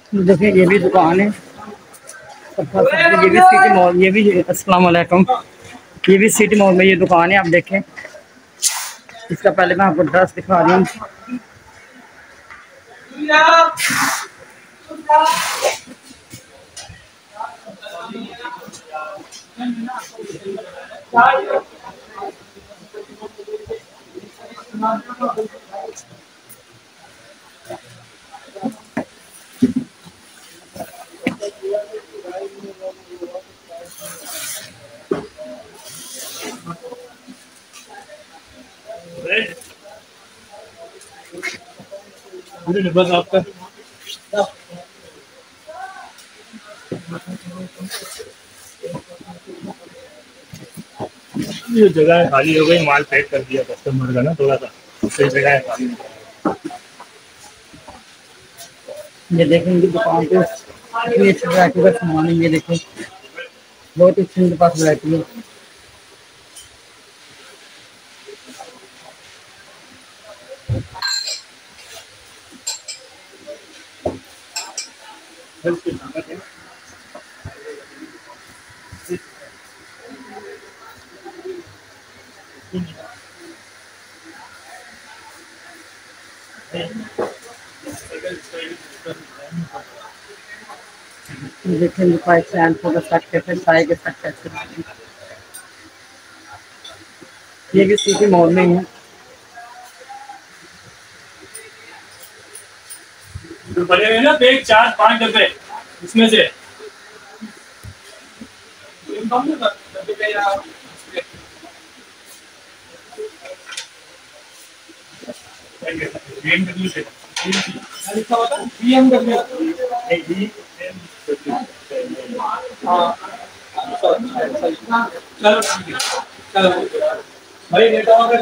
देखिए ये भी दुकान है। ये भी सिटी मॉल, ये भी अस्सलाम वालेकुम, ये भी सिटी मॉल में ये दुकान है। आप देखें, इसका पहले मैं आपको ड्रेस दिखा रही हूँ। बस आपका ये जगह खाली हो गई, माल पैक कर दिया कस्टमर का ना, थोड़ा सा सही जगह है खाली। ये देखें इनकी दुकान पे इतनी अच्छी वैरायटी का सामान है। ये देखें बहुत अच्छी इनके पास वैरायटी है। देखें इनके पास शैम्पू का सेट कैसे, चाय के सेट कैसे। ये भी सिटी मॉल में ही है। बड़े हैं ना बैग, 4-5 डब्बे इसमें से BMW से लिखा हुआ था BMW। चलो ठीक है, चलो भाई लेटा हुआ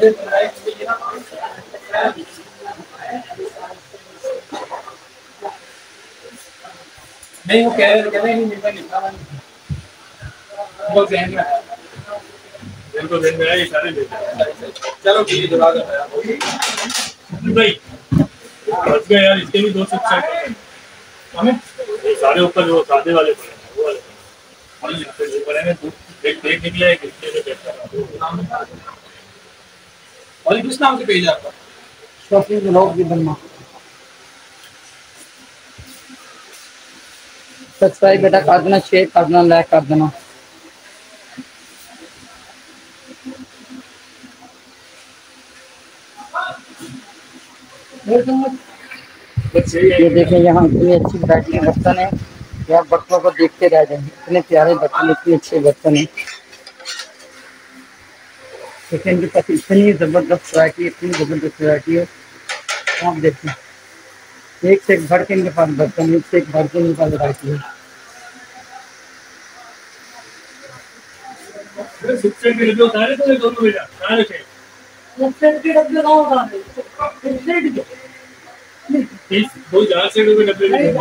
नहीं, वो कह रहे नहीं मिलता, लिखा वो जहन में इनको दिन में ये सारे लेते हैं। चलो ठीक है, जवा दो भाई, बच गए यार, इसके भी 2 शिफ्ट है हमें। ये सारे ऊपर जो सादे वाले पड़े हैं वो वाले ये पड़े हैं। एक पेज निकला है, किसके लिए पेज कर रहा हूं। और किस नाम से पेज है आपका? शॉपिंग ब्लॉग भी बनना। सब्सक्राइब बेटा कर देना, शेयर कर देना, लाइक कर देना। ये देखें यहाँ इतनी अच्छी वैरायटी के बर्तन है। यहाँ बर्तनों को देखते रह जाएंगे, इतने प्यारे बर्तन, इतने अच्छे बर्तन है। देखिए इनके पास इतनी जबरदस्त वैरायटी, इतनी जबरदस्त वैरायटी है। आप देखिए एक से एक भर के इनके पास बर्तन, एक से एक भर के इनके पास वैरायटी है। शिक्षण के डब्बे उतारे तो दोनों बेटा कहाँ रखे? शिक्षण के डब्बे कहाँ उतारे? 2 4 से डब्बे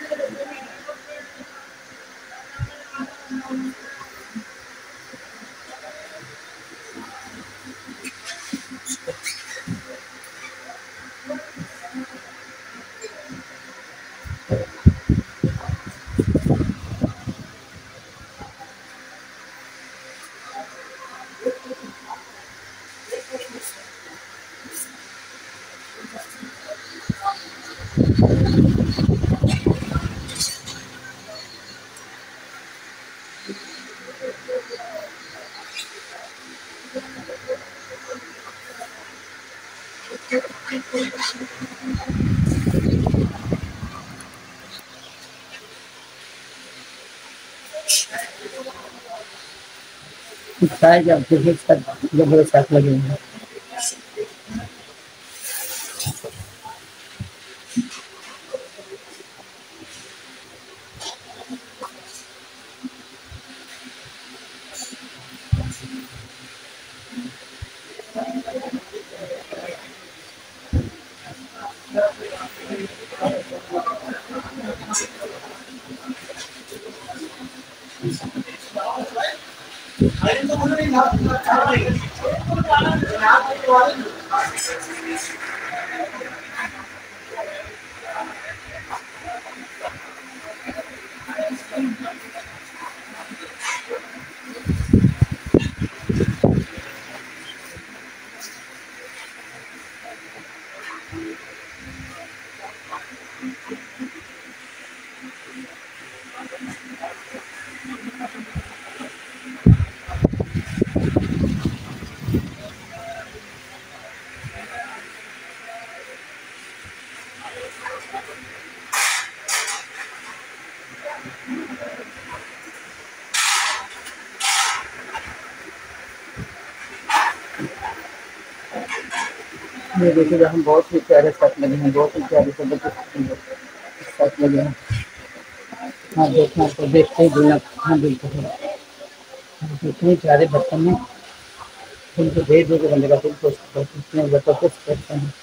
चाय के आपके जबरदस्त साथ लगेंगे। ये देखिएगा, हम बहुत ही प्यारे सेट लगे हैं, बहुत ही प्यारे सेट लगे हैं। हाँ देखना तो देखते ही दिल, हाँ बिल्कुल इतने प्यारे बर्तन में उनको भेज दे के बंदे का दिल को इतने जबरदस्त बर्तन है।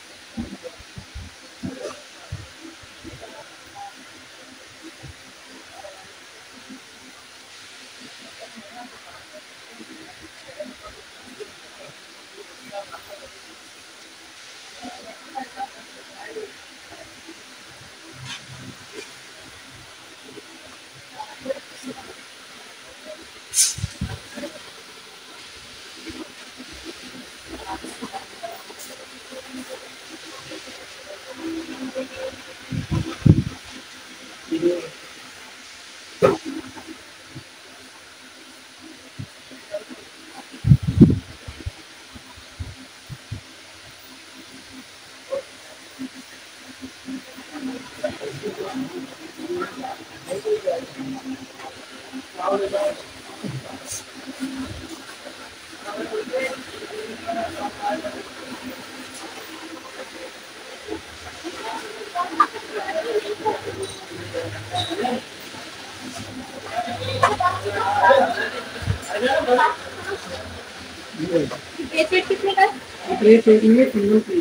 कितने का? ये तीनों की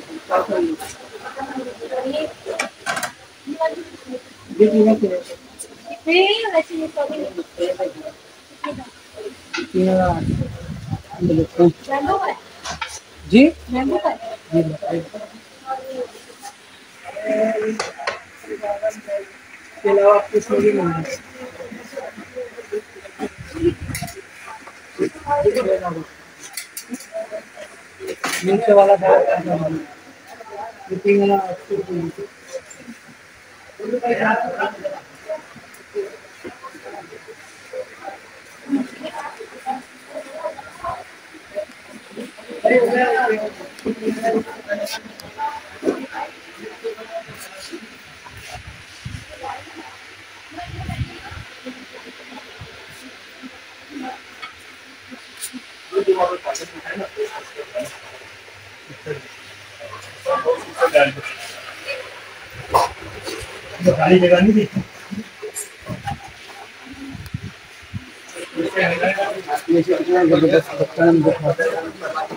ये तीनों की वैसे ये मैंगो का है? जी मैंगो का है? ये बताइए। इसके अलावा आप कुछ नहीं लेंगे। नीचे वाला मीटिंग वाला गाड़ी जगह नहीं थी। ये कितना जबरदस्त बच्चा हम दिखाते हैं।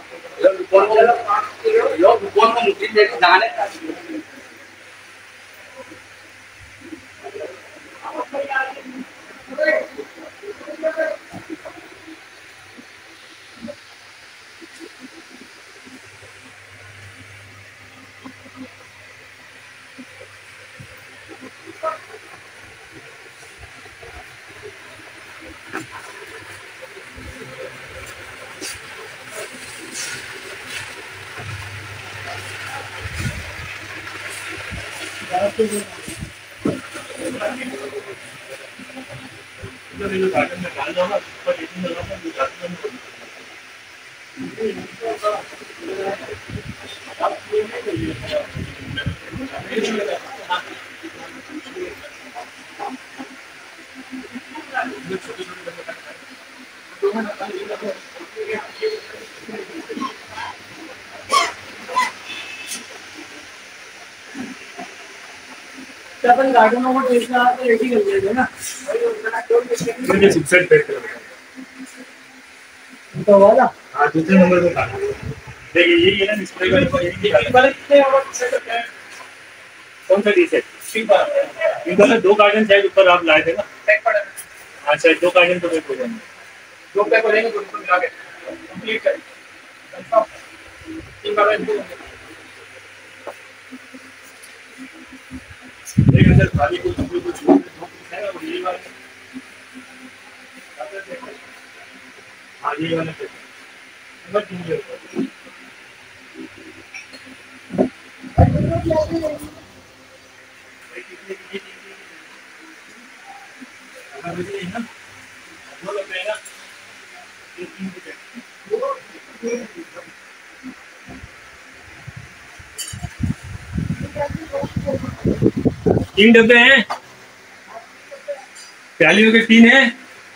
गार्डन में डाल दो ना, ऊपर एसी में लगाओ ना, गार्डन में अपन गार्डनों को देखना तो रेडी कर लेंगे ना। मुझे सबसेट पेट कर तो वाला हाँ दूसरे नंबर पे काटा देखिए यही है ना डिस्प्ले का नंबर यही है। कौन सा डी सेट इनका ना 2 गार्डन शायद ऊपर आप लाए थे ना हाँ शायद 2 गार्डन तो पैक हो जाएंगे 2 पैक हो जाएंगे, दोनों मिला के कंप्लीट कर कंफर्म 3 गार्डन देखिए सर खाली कुछ है ना वो यही वाला हाँ यही वाला नंबर 3 है तीन डब्बे हैं, प्यालियों के 3 हैं।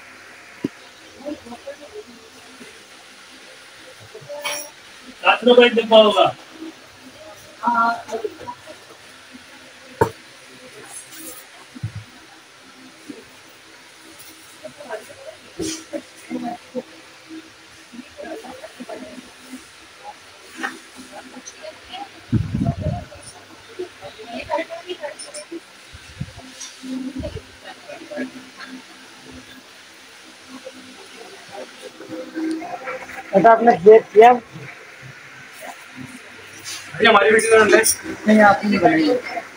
₹7 का एक डब्बा होगा। बेटा आपने ब्रेक किया? अरे हमारी वीडियो में नहीं, आप नहीं बनाइए।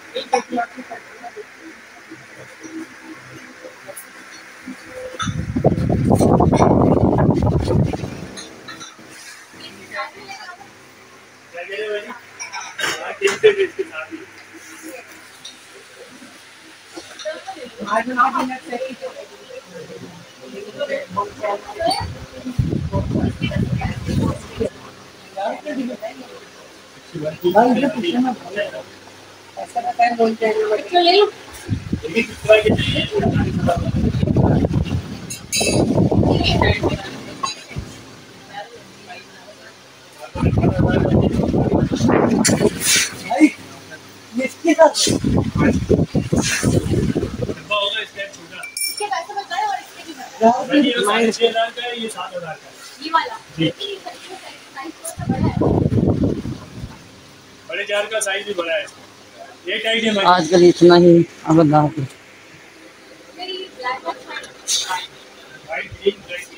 तो ले लो। इसके पैसे बताए और इसके भी बताए। ये 6,500 का है, ये 7,000 का है। ये वाला जी। साइज थोड़ा बड़ा है। बड़े जार का साइज भी बड़ा है। ये टाइट है आजकल इतना ही। अब अल्लाह हाफिज़। मेरी ब्लैक बॉक्स वाइट ग्रीन